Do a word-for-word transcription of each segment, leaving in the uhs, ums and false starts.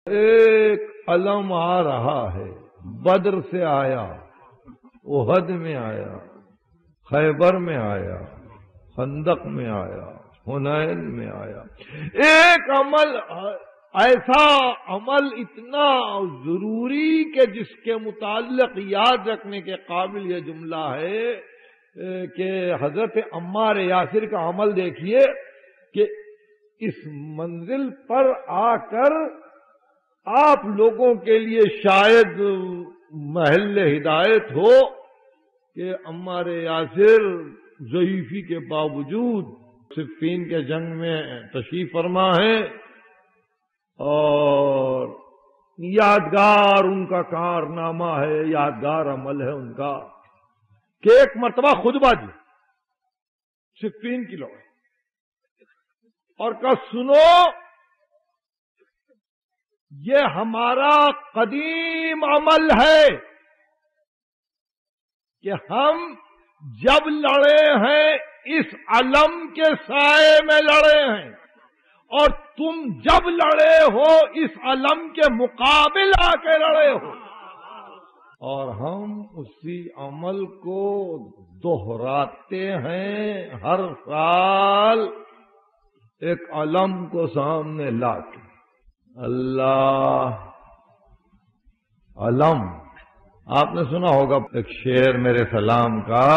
ایک علم آ رہا ہے، بدر سے آیا، احد میں آیا، خیبر میں آیا، خندق میں آیا، حنین میں آیا۔ ایک عمل ایسا عمل اتنا ضروری کہ جس کے متعلق یاد رکھنے کے قابل یہ جملہ ہے کہ حضرت عمار یاسر کا عمل دیکھیے کہ اس منزل پر آ کر آپ لوگوں کے لیے شاید محل ہدایت ہو کہ عمار یاسر ضعیفی کے باوجود صفین کے جنگ میں تشریف فرما ہے اور یادگار ان کا کارنامہ ہے، یادگار عمل ہے ان کا کہ ایک مرتبہ خطبہ دی صفین کی لوگ اور کہا سنو، یہ ہمارا قدیم عمل ہے کہ ہم جب لڑے ہیں اس علم کے سائے میں لڑے ہیں اور تم جب لڑے ہو اس علم کے مقابل آ کے لڑے ہو، اور ہم اسی عمل کو دہراتے ہیں ہر سال ایک علم کو سامنے لا کے۔ اللہ علم، آپ نے سنا ہوگا ایک شعر میرے سلام کا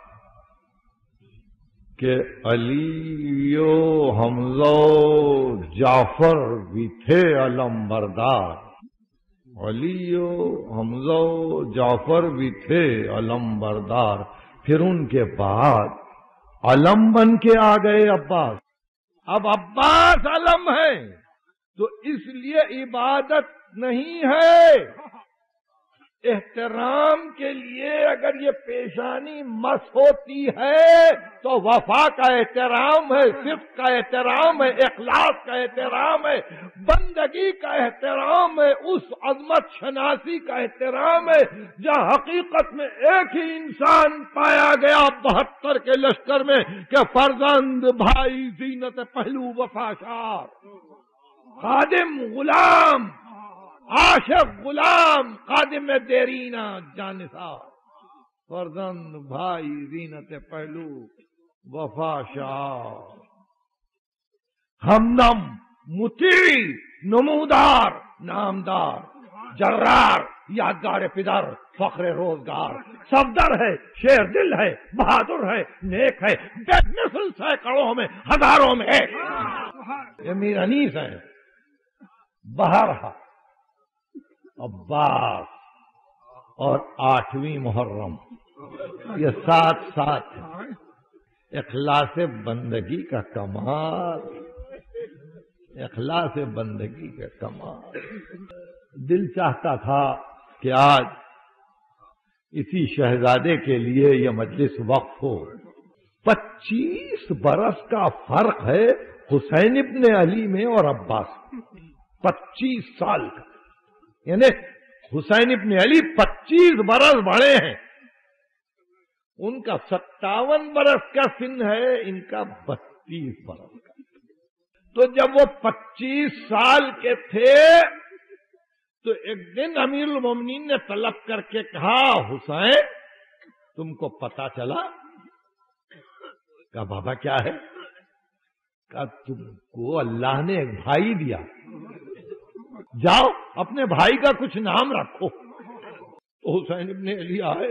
کہ علی و حمزہ و جعفر بھی تھے علم بردار، علی و حمزہ و جعفر بھی تھے علم بردار، پھر ان کے بعد علم بن کے آ گئے عباس۔ اب عباس علم ہے تو اس لیے عبادت نہیں ہے، احترام کے لیے اگر یہ پیشانی مس ہوتی ہے تو وفا کا احترام ہے، صدق کا احترام ہے، اخلاص کا احترام ہے، بندگی کا احترام ہے، اس عظمت شناسی کا احترام ہے جہاں حقیقت میں ایک ہی انسان پایا گیا بہتر کے لشکر میں کہ فرزند بھائی زینت پہلو وفا شار، خادم غلام، عاشق غلام، خادم دیرینہ جانثار، فرزند بھائی زینت پہلو وفا شار، ہمدم مطیع نمودار نامدار، جرار یادگار پدر فخر روزگار، صفدر ہے، شیر دل ہے، بہادر ہے، نیک ہے، بے مثل سینکڑوں میں ہزاروں میں ایک، یہ میر انیس ہے۔ بہرحال عباس اور آٹھویں محرم یہ ساتھ ساتھ ہے۔ اخلاص بندگی کا کمال، اخلاص بندگی کا کمال۔ دل چاہتا تھا کہ آج اسی شہزادے کے لیے یہ مجلس وقف ہو۔ پچیس برس کا فرق ہے حسین ابن علی میں اور عباس، پچیس سال کا، یعنی حسین ابن علی پچیس برس بڑے ہیں، ان کا ستاون برس کا سن ہے، ان کا بتیس برس کا۔ تو جب وہ پچیس سال کے تھے تو ایک دن امیر المومنین نے طلب کر کے کہا حسین تم کو پتا چلا؟ کہا بابا کیا ہے؟ کہا تم کو اللہ نے ایک بھائی دیا، جاؤ اپنے بھائی کا کچھ نام رکھو۔ تو حسین ابن علی آئے،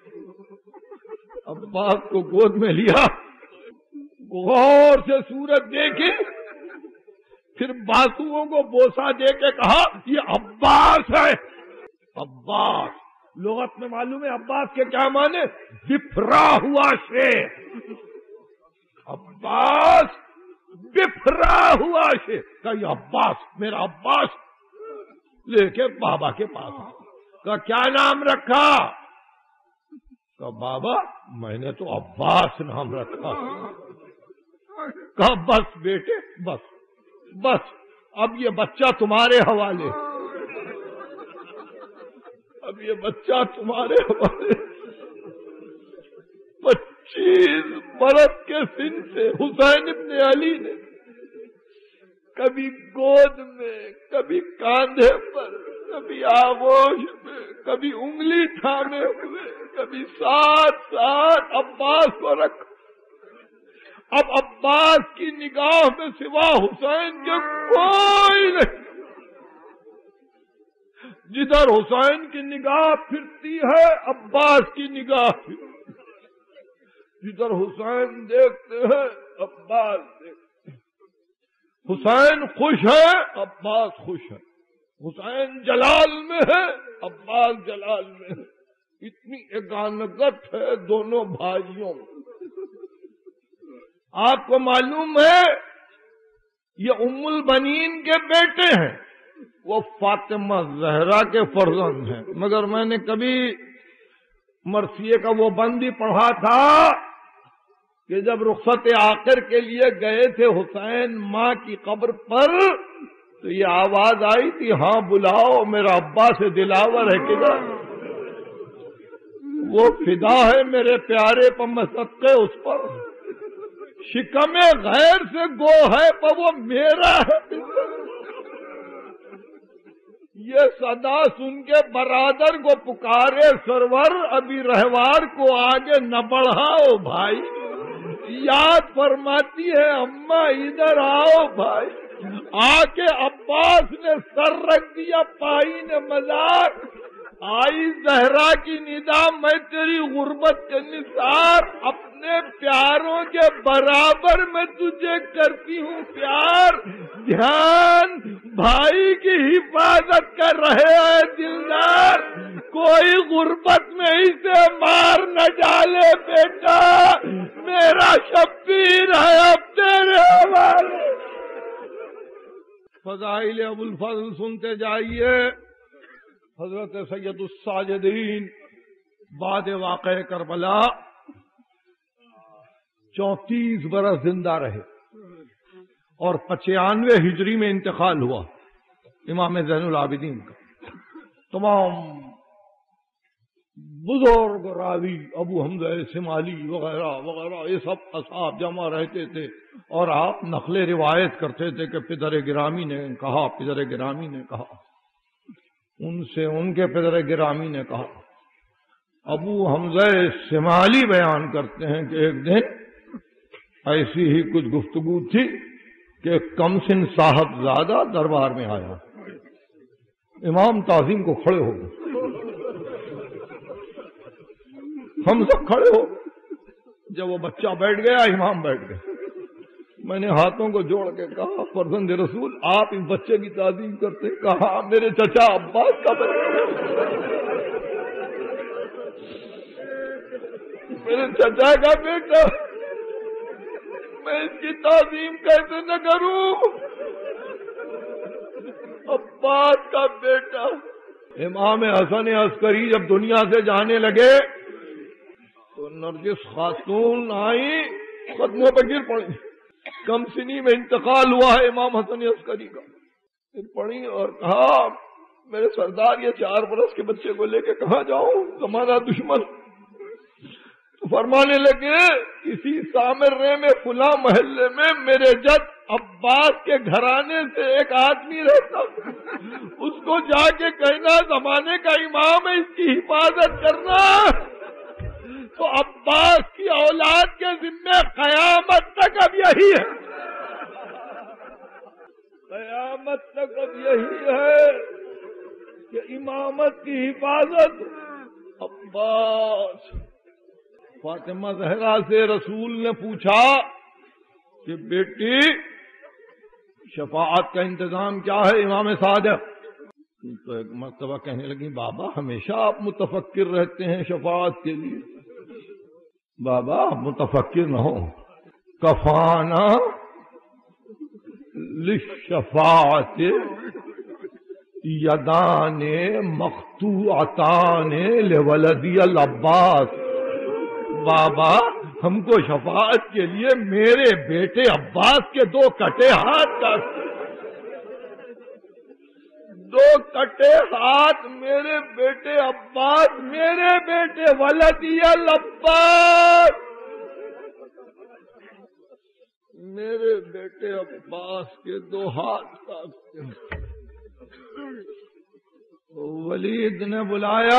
عباس کو گود میں لیا، غور سے صورت دیکھی، پھر بازوؤں کو بوسہ دے کے کہا یہ عباس ہے۔ عباس لغت میں معلوم ہے عباس کے کیا معنی؟ بفرا ہوا شیر، عباس بفرا ہوا شیر۔ کہ یہ عباس، میرا عباس، لے کے بابا کے پاس کہا کیا نام رکھا؟ کہا بابا میں نے تو عباس نام رکھا۔ کہا بس بیٹے بس بس، اب یہ بچہ تمہارے حوالے، اب یہ بچہ تمہارے حوالے۔ پچیس برس کے سن سے حسین ابن علی نے کبھی گود میں، کبھی کاندھے پر، کبھی آغوش میں، کبھی انگلی تھامے ہوئے، کبھی ساتھ ساتھ عباس کو رکھ۔ اب عباس کی نگاہ میں سوا حسین کے کوئی نہیں، جدھر حسین کی نگاہ پھرتی ہے عباس کی نگاہ پھرتی، جدھر حسین دیکھتے ہیں عباس دیکھتے ہیں۔ حسین خوش ہے، عباس خوش ہے۔ حسین جلال میں ہے، عباس جلال میں ہے۔ اتنی اگانگت ہے دونوں بھائیوں میں۔ آپ کو معلوم ہے یہ ام البنین کے بیٹے ہیں، وہ فاطمہ زہرا کے فرزند ہیں، مگر میں نے کبھی مرثیے کا وہ بند ہی پڑھا تھا کہ جب رخصت آخر کے لیے گئے تھے حسین ماں کی قبر پر تو یہ آواز آئی تھی، ہاں بلاؤ میرا ابا سے دلاور ہے کدھر؟ وہ فدا ہے میرے پیارے پر مصدقے اس پر، شکم غیر سے گو ہے پر وہ میرا ہے۔ یہ صدا سن کے برادر کو پکارے، سرور ابھی رہوار کو آگے نہ بڑھاؤ بھائی، یاد فرماتی ہے اماں ادھر آؤ بھائی۔ آ کے عباس نے سر رکھ دیا، پائی نے مذاق، آئی زہرا کی ندا، میں تیری غربت کے نثار اپنے پیاروں کے برابر میں تجھے کرتی ہوں پیار، دھیان بھائی کی حفاظت کر رہے ہیں دلدار، کوئی غربت میں اسے مار نہ ڈالے بیٹا، میرا شبیر ہے اب تیرے حوالے۔ فضائل ابو الفضل سنتے جائیے۔ حضرت سید الساجدین بعد واقع کربلا چونتیس برس زندہ رہے اور پچانوے ہجری میں انتقال ہوا امام زین العابدین کا۔ تمام بزرگ راوی ابو حمزہ شمالی وغیرہ وغیرہ یہ سب اصحاب جمع رہتے تھے اور آپ نقل روایت کرتے تھے کہ پدر گرامی نے کہا، پدر گرامی نے کہا، ان سے ان کے پدر گرامی نے کہا۔ ابو حمزہ شمالی بیان کرتے ہیں کہ ایک دن ایسی ہی کچھ گفتگو تھی کہ کمسن صاحب زادہ دربار میں آیا، امام تعظیم کو کھڑے ہو گئے، ہم سب کھڑے ہو گئے۔ جب وہ بچہ بیٹھ گیا امام بیٹھ گئے، میں نے ہاتھوں کو جوڑ کے کہا فرزند رسول آپ اس بچے کی تعظیم کرتے؟ کہا میرے چچا عباس کا بیٹا، میرے چچا کا بیٹا، میں اس کی تعظیم کیسے نہ کروں؟ عباس کا بیٹا۔ امام حسن عسکری جب دنیا سے جانے لگے تو نرجس خاتون آئی، قدموں پہ گر پڑی، کم سنی میں انتقال ہوا ہے امام حسن عسکری کا۔ پھر پڑھی اور کہا میرے سردار یہ چار برس کے بچے کو لے کے کہاں جاؤں، زمانہ دشمن۔ تو فرمانے لگے کسی سامرے میں فلاں محلے میں میرے جد عباس کے گھرانے سے ایک آدمی رہتا، اس کو جا کے کہنا زمانے کا امام ہے، اس کی حفاظت کرنا۔ تو عباس کی اولاد کے ذمہ قیامت تک اب یہی ہے، قیامت تک اب یہی ہے کہ امامت کی حفاظت عباس۔ فاطمہ زہرا سے رسول نے پوچھا کہ بیٹی شفاعت کا انتظام کیا ہے امام صادق؟ تو ایک مرتبہ کہنے لگی بابا ہمیشہ آپ متفکر رہتے ہیں شفاعت کے لیے۔ بابا متفکر نہ ہو، کفانا للشفاعت یدان مقطوعتان لولدی العباس۔ بابا ہم کو شفاعت کے لیے میرے بیٹے عباس کے دو کٹے ہاتھ کا، دو کٹے ہاتھ میرے بیٹے عباس، میرے بیٹے ولدی العباس، میرے بیٹے عباس کے دو ہاتھ کاٹتے ہیں۔ ولید نے بلایا،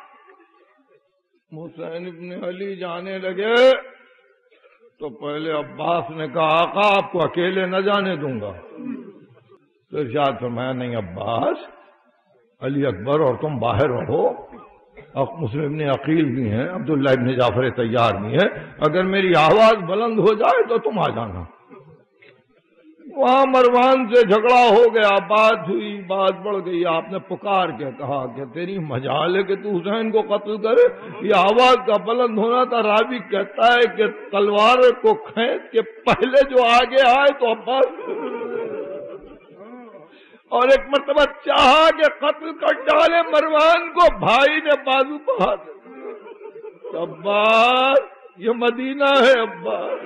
حسین ابن علی جانے لگے تو پہلے عباس نے کہا آقا آپ کو اکیلے نہ جانے دوں گا۔ تو ارشاد فرمایا نہیں عباس، علی اکبر اور تم باہر رہو، مسلم ابن عقیل بھی ہیں، عبداللہ ابن جعفر طیار بھی ہے، اگر میری آواز بلند ہو جائے تو تم آ جانا۔ وہاں مروان سے جھگڑا ہو گیا، بات ہوئی، بات بڑھ گئی، آپ نے پکار کے کہا کہ تیری مجال ہے کہ تو حسین کو قتل کرے، یہ آواز کا بلند ہونا تھا۔ راوی کہتا ہے کہ تلوار کو کھینچ کے پہلے جو آگے آئے تو عباس، اور ایک مرتبہ چاہا کہ قتل کر ڈالے مروان کو، بھائی نے بازو پہ ہاتھ دیا۔ عباس یہ مدینہ ہے، عباس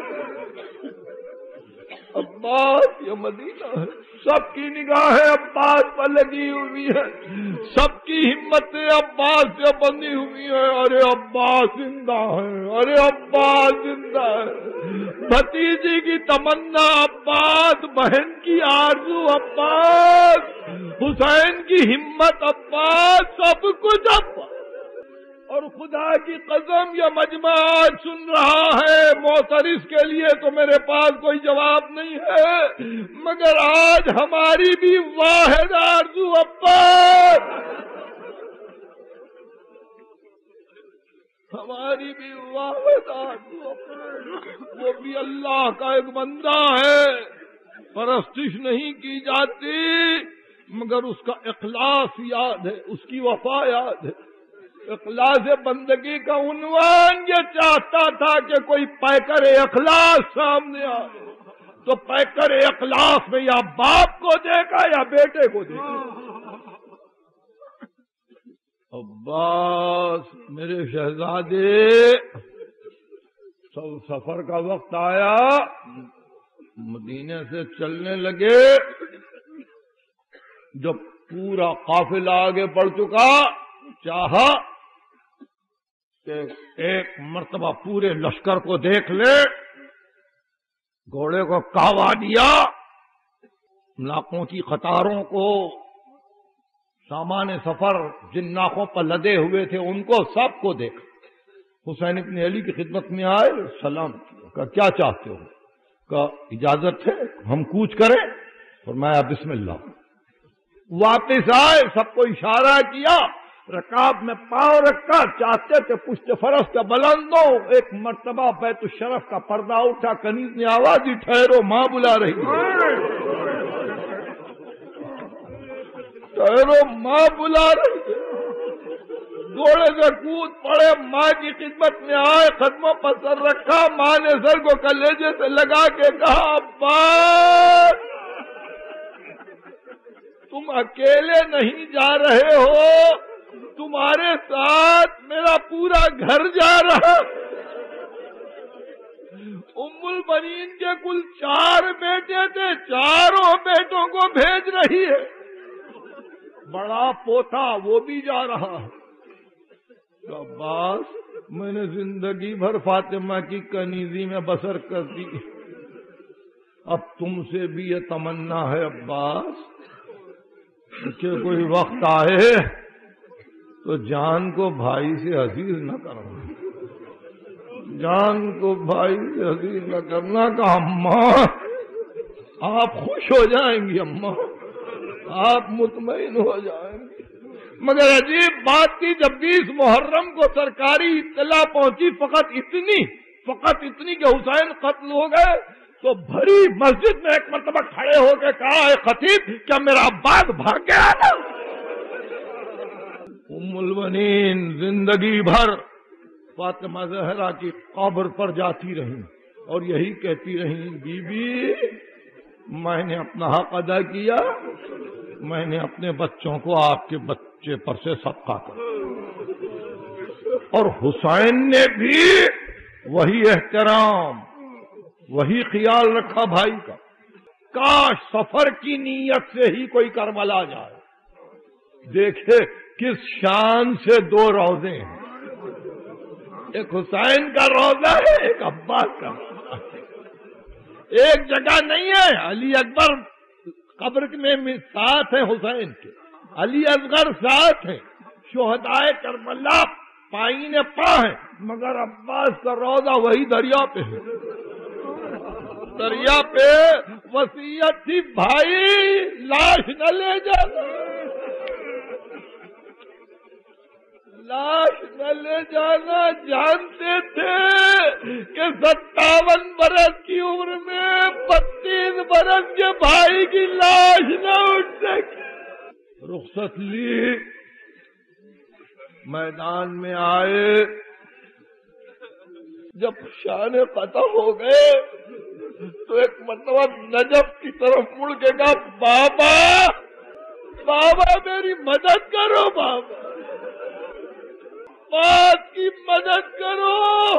عباس یہ مدینہ ہے، سب کی نگاہیں عباس پر لگی ہوئی ہے، سب کی ہمتیں عباس سے بندھی ہوئی ہے۔ ارے عباس زندہ ہے، ارے عباس زندہ ہے، بھتیجی کی تمنا عباس، بہن کی آرزو عباس، حسین کی ہمت عباس، سب کچھ عباس۔ اور خدا کی قسم یہ مجمع آج سن رہا ہے، معترض کے لیے تو میرے پاس کوئی جواب نہیں ہے، مگر آج ہماری بھی واحد آرزو عباس، ہماری بھی واحد آرزو عباس۔ وہ بھی اللہ کا ایک بندہ ہے، پرستش نہیں کی جاتی، مگر اس کا اخلاص یاد ہے، اس کی وفا یاد ہے۔ اخلاص بندگی کا عنوان یہ چاہتا تھا کہ کوئی پیکر اخلاص سامنے آئے، تو پیکر اخلاص میں یا باپ کو دیکھا یا بیٹے کو دیکھا۔ عباس میرے شہزادے، سب سفر کا وقت آیا، مدینے سے چلنے لگے، جب پورا قافلہ آگے بڑھ چکا، چاہا کہ ایک مرتبہ پورے لشکر کو دیکھ لے، گھوڑے کو کہوا دیا، ناکوں کی قطاروں کو، سامان سفر جن ناکوں پر لدے ہوئے تھے ان کو، سب کو دیکھ۔ حسین ابن علی کی خدمت میں آئے، سلام کیا، کہا کیا چاہتے ہو؟ کہا اجازت ہے ہم کوچ کریں؟ فرمایا بسم اللہ۔ واپس آئے، سب کو اشارہ کیا، رکاب میں پاؤں رکھا، چاہتے تھے پشت فرس کا بلند ہو۔ ایک مرتبہ بیت الشرف کا پردہ اٹھا، کنیز نے آواز دی ٹھہرو ماں بلا رہی ہے، ٹھہرو ماں بلا رہی ہے۔ گھوڑے سے کود پڑے، ماں کی خدمت میں آئے، قدموں پر سر رکھا، ماں نے سر کو کلیجے سے لگا کے کہا عباس تم اکیلے نہیں جا رہے ہو، تمہارے ساتھ میرا پورا گھر جا رہا۔ ام البنین کے کل چار بیٹے تھے، چاروں بیٹوں کو بھیج رہی ہے، بڑا پوتا وہ بھی جا رہا۔ عباس میں نے زندگی بھر فاطمہ کی کنیزی میں بسر کر دی، اب تم سے بھی یہ تمنا ہے عباس کہ کوئی وقت آئے تو جان کو بھائی سے عزیز نہ کرنا، جان کو بھائی سے عزیز نہ کرنا۔ کہ اماں آپ خوش ہو جائیں گی، اماں آپ مطمئن ہو جائیں گی۔ مگر عجیب بات تھی، جب بیس محرم کو سرکاری اطلاع پہنچی، فقط اتنی فقط اتنی کہ حسین قتل ہو گئے، تو بھری مسجد میں ایک مرتبہ کھڑے ہو کے کہا اے خطیب کیا میرا عباس بھاگ گیا نا؟ ام البنین زندگی بھر فاطمہ زہرا کی قبر پر جاتی رہیں اور یہی کہتی رہیں بی بی میں نے اپنا حق ادا کیا، میں نے اپنے بچوں کو آپ کے بچے پر سے صدقہ کر، اور حسین نے بھی وہی احترام وہی خیال رکھا بھائی کا۔ کاش سفر کی نیت سے ہی کوئی کربلا جائے۔ دیکھے کس شان سے دو روزے ہیں، ایک حسین کا روزہ ہے، ایک عباس کا روزہ ہے۔ ایک جگہ نہیں ہے، علی اکبر قبر میں ساتھ ہیں حسین کے، علی اصغر ساتھ ہیں، شہدائے کربلا پائیں پا ہے، مگر عباس کا روضہ وہی دریا پہ ہے۔ دریا پہ وصیت تھی بھائی لاش نہ لے جانا، لاش نہ لے جانا، جانتے تھے کہ ستاون برس کی عمر میں بتیس برس کے بھائی کی لاش نہ اٹھ سکے۔ رخصت لی، میدان میں آئے، جب شان فتح ہو گئے تو ایک مرتبہ نجف کی طرف مڑ کے کہا بابا بابا میری مدد کرو، بابا بات کی مدد کرو۔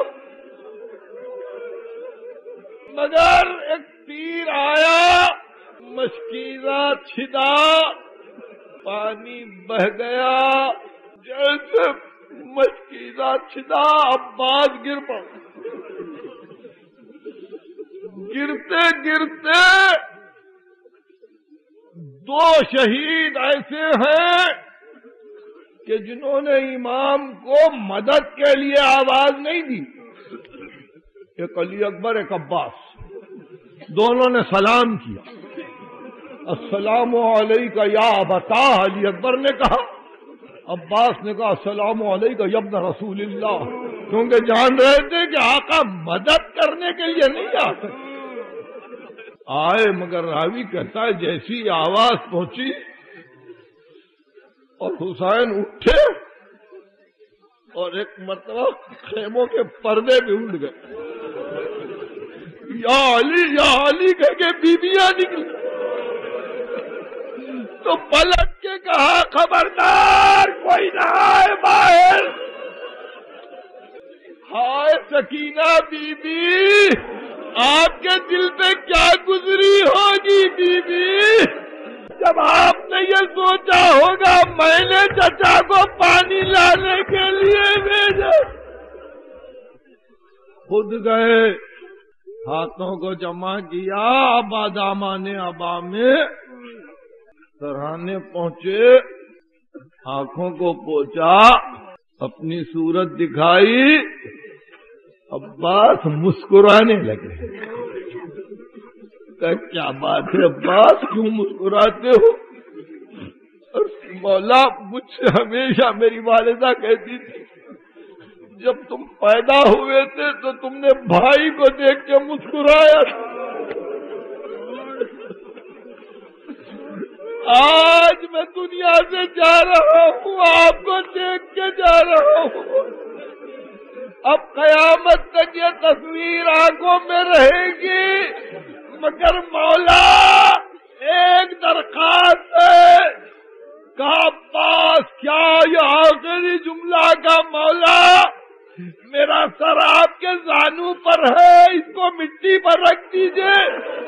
مگر ایک تیر آیا، مشکیزہ چھدا، پانی بہ گیا، جیسے مشکیزہ چھدا عباس گر پڑا۔ گرتے گرتے دو شہید ایسے ہیں کہ جنہوں نے امام کو مدد کے لیے آواز نہیں دی، ایک علی اکبر ایک عباس، دونوں نے سلام کیا، السلام علیکہ یا ابتا، علی اکبر نے کہا، عباس نے کہا السلام علیکہ یا ابن رسول اللہ، کیونکہ جان رہے تھے کہ آقا مدد کرنے کے لیے نہیں آ سکتے۔ آئے، مگر راوی کہتا ہے جیسی آواز پہنچی اور حسین اٹھے اور ایک مرتبہ خیموں کے پردے بھی اڑ گئے، یا علی یا علی کہہ کے بیویاں نکلی تو پلٹ کے کہا خبردار کوئی نہ آئے باہر۔ ہائے سکینہ بی بی، آپ کے دل پہ کیا گزری ہوگی بی بی، جب آپ نے یہ سوچا ہوگا میں نے چچا کو پانی لانے کے لیے بھیجا۔ خود گئے، ہاتھوں کو جمع کیا، ابا دامان ابا میں سرہانے پہنچے، آنکھوں کو پوچھا، اپنی صورت دکھائی، عباس مسکرانے لگے۔ کہ کیا بات ہے عباس، کیوں مسکراتے ہو؟ مولا مجھ سے ہمیشہ میری والدہ کہتی تھی جب تم پیدا ہوئے تھے تو تم نے بھائی کو دیکھ کے مسکرایا، آج میں دنیا سے جا رہا ہوں آپ کو دیکھ کے جا رہا ہوں، اب قیامت تک یہ تصویر آنکھوں میں رہے گی، مگر مولا ایک درخواست ہے۔ کہا عباس کیا یہ آخری جملہ کا مولا، میرا سر آپ کے زانو پر ہے، اس کو مٹی پر رکھ دیجئے۔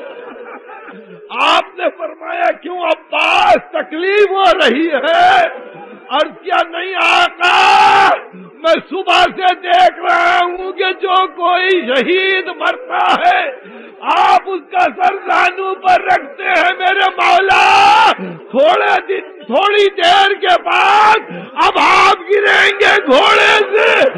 آپ نے فرمایا کیوں عباس تکلیف ہو رہی ہے؟ عرض کیا نہیں آقا، میں صبح سے دیکھ رہا ہوں کہ جو کوئی شہید مرتا ہے آپ اس کا سر زانو پر رکھتے ہیں، میرے مولا تھوڑے دن تھوڑی دیر کے بعد اب آپ گریں گے گھوڑے سے